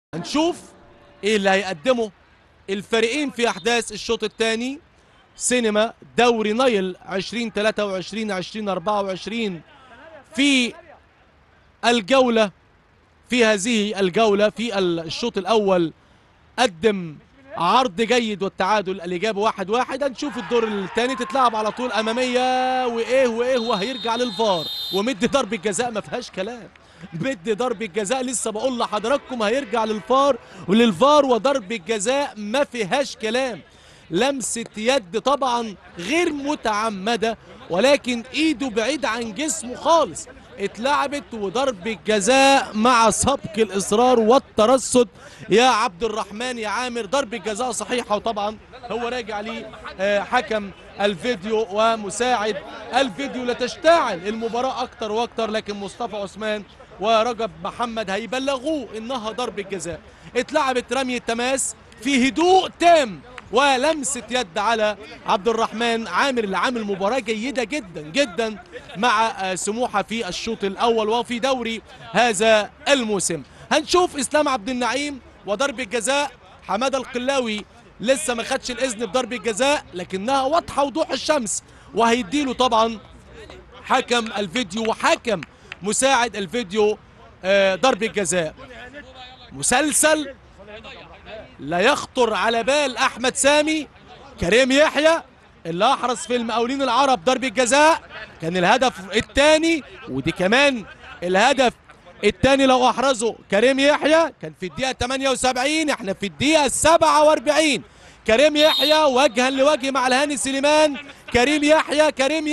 هنشوف ايه اللي هيقدمه الفريقين في احداث الشوط الثاني. سينما دوري نايل 2023 2024 في الجولة، في هذه الجولة في الشوط الأول قدم عرض جيد والتعادل الإجابة 1-1. هنشوف الدور الثاني تتلعب على طول أمامية وإيه وهيرجع للفار ومد ضربة جزاء ما فيهاش كلام. مد ضربة جزاء لسه بقول لحضراتكم هيرجع للفار وضربة جزاء ما فيهاش كلام. لمسة يد طبعا غير متعمدة ولكن ايده بعيد عن جسمه خالص، اتلعبت وضربة جزاء مع سبق الإصرار والترصد يا عبد الرحمن يا عامر. ضربة جزاء صحيحة وطبعا هو راجع لي حكم الفيديو ومساعد الفيديو لتشتعل المباراة أكتر وأكتر، لكن مصطفى عثمان ورجب محمد هيبلغوه إنها ضربة جزاء. اتلعبت رمية تماس في هدوء تام ولمسة يد على عبد الرحمن عامر اللي عامل مباراة جيدة جدا جدا مع سموحة في الشوط الأول وفي دوري هذا الموسم. هنشوف إسلام عبد النعيم وضربة جزاء. حمادة القلاوي لسه ما خدش الإذن بضربة جزاء لكنها واضحة وضوح الشمس، وهيديله طبعا حكم الفيديو وحكم مساعد الفيديو ضربة جزاء. مسلسل لا يخطر على بال أحمد سامي. كريم يحيى اللي أحرز في المقاولين العرب ضربة جزاء، كان الهدف الثاني ودي كمان الهدف الثاني لو أحرزه كريم يحيى كان في الدقيقة 78، احنا في الدقيقة 47. كريم يحيى وجها لوجه مع الهاني سليمان. كريم يحيى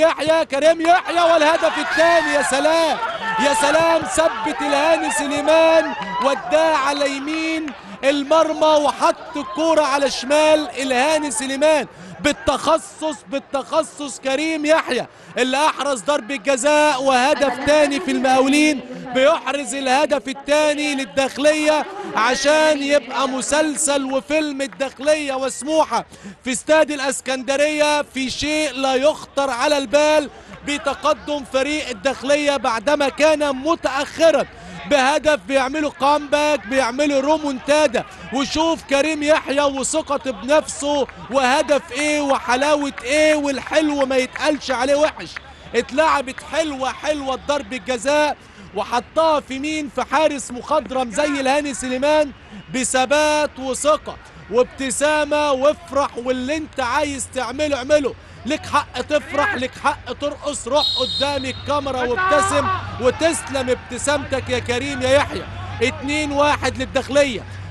والهدف الثاني. يا سلام يا سلام، ثبت الهاني سليمان وداه على يمين المرمى وحط الكورة على شمال الهاني سليمان. بالتخصص كريم يحيى اللي احرز ضربة جزاء وهدف تاني في المقاولين، بيحرز الهدف التاني للداخلية عشان يبقى مسلسل وفيلم الداخلية وسموحة في استاد الاسكندرية في شيء لا يخطر على البال، بتقدم فريق الداخلية بعدما كان متأخرا بهدف، بيعملوا كامباك بيعملوا رومونتادا. وشوف كريم يحيى وثقته بنفسه وهدف ايه وحلاوة ايه، والحلو ما يتقالش عليه وحش. اتلعبت حلوة ضربة الجزاء وحطها في مين؟ في حارس مخضرم زي الهاني سليمان بثبات وثقة وابتسامة. وافرح واللي انت عايز تعمله اعمله، لك حق تفرح لك حق ترقص، روح قدام الكاميرا وابتسم وتسلم ابتسامتك يا كريم يا يحيى. 2-1 للداخلية.